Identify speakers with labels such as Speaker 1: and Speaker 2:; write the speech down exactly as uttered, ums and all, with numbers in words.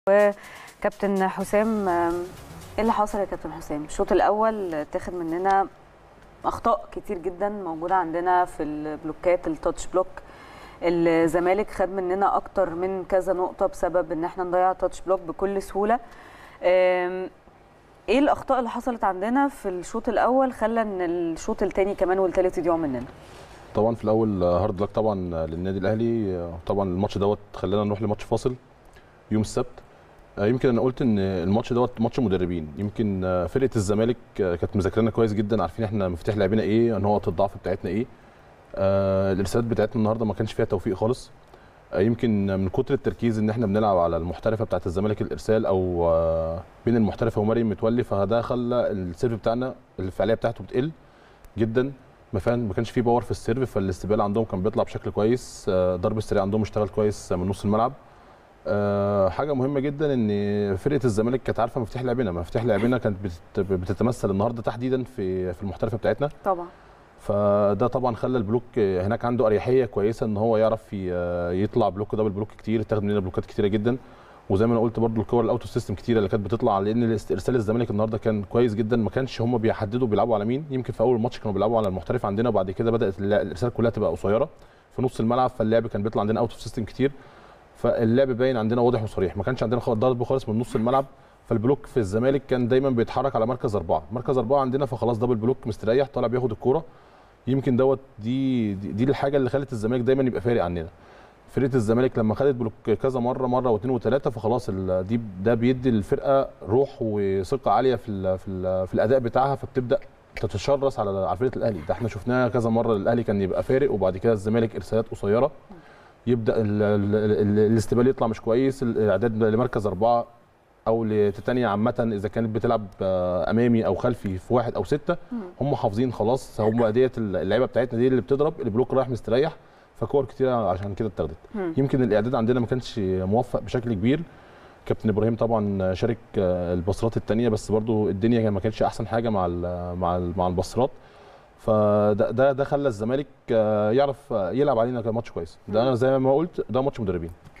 Speaker 1: وكابتن حسام، ايه اللي حصل يا كابتن حسام؟ الشوط الاول اتاخد مننا اخطاء كتير جدا موجوده عندنا في البلوكات، التاتش بلوك. الزمالك خد مننا اكتر من كذا نقطه بسبب ان احنا نضيع تاتش بلوك بكل سهوله. ايه الاخطاء اللي حصلت عندنا في الشوط الاول خلى ان الشوط الثاني كمان والثالث يضيعوا مننا؟
Speaker 2: طبعا في الاول هارد لك طبعا للنادي الاهلي. طبعا الماتش دوت خلانا نروح لماتش فاصل يوم السبت. يمكن انا قلت ان الماتش دوت ماتش مدربين. يمكن فرقه الزمالك كانت مذاكرانا كويس جدا، عارفين احنا مفتاح لعبنا ايه، نقط الضعف بتاعتنا ايه. الارسالات بتاعتنا النهارده ما كانش فيها توفيق خالص. يمكن من كتر التركيز ان احنا بنلعب على المحترفه بتاعت الزمالك الارسال او بين المحترفه ومريم متولي، فده خلى السيرف بتاعنا الفعاليه بتاعته بتقل جدا. ما كانش فيه باور في السيرف، فالاستقبال عندهم كان بيطلع بشكل كويس. ضرب السريع عندهم اشتغل كويس من نص الملعب. حاجه مهمه جدا ان فرقه الزمالك كانت عارفه مفتاح لعبنا، مفتاح لعبنا كانت بتتمثل النهارده تحديدا في في المحترفه بتاعتنا
Speaker 1: طبعا.
Speaker 2: فده طبعا خلى البلوك هناك عنده اريحيه كويسه ان هو يعرف يطلع بلوك دبل بلوك كتير، اتاخد مننا بلوكات كتيره جدا. وزي ما انا قلت برده الكور الاوتو سيستم كتيره اللي كانت بتطلع، لان ارسال الزمالك النهارده كان كويس جدا. ما كانش هم بيحددوا بيلعبوا على مين. يمكن في اول ماتش كانوا بيلعبوا على المحترف عندنا، وبعد كده بدات الارسال كلها تبقى قصيره في نص الملعب، فاللعب كان بيطلع عندنا اوتو سيستم كتير، فاللعب باين عندنا واضح وصريح. ما كانش عندنا ضرب خالص من نص الملعب. فالبلوك في الزمالك كان دايما بيتحرك على مركز اربعه، مركز اربعه عندنا فخلاص دبل بلوك مستريح طالع بياخد الكوره. يمكن دوت دي, دي دي الحاجه اللي خلت الزمالك دايما يبقى فارق عننا. فرقه الزمالك لما خدت بلوك كذا مره مره واثنين وثلاثه فخلاص دي ده بيدي للفرقه روح وثقه عاليه في ال في ال في الاداء بتاعها، فبتبدا تتشرس على على فرقه الاهلي. ده احنا شفناها كذا مره، الاهلي كان يبقى فارق وبعد كده الزمالك ارسالات قصيره يبدا الاستقبال يطلع مش كويس، الاعداد لمركز اربعه او لتتانيا عامه اذا كانت بتلعب امامي او خلفي في واحد او سته، هم حافظين خلاص هم ديت اللعيبه بتاعتنا دي اللي بتضرب، البلوك رايح مستريح، فكور كتيره عشان كده اتاخدت. يمكن الاعداد عندنا ما كانش موفق بشكل كبير. كابتن ابراهيم طبعا شارك البصرات الثانيه، بس برضو الدنيا ما كانتش احسن حاجه مع ال مع ال مع البصرات، فده ده ده خلى الزمالك يعرف يلعب علينا كماتش كويس. ده انا زي ما قلت ده ماتش مدربين.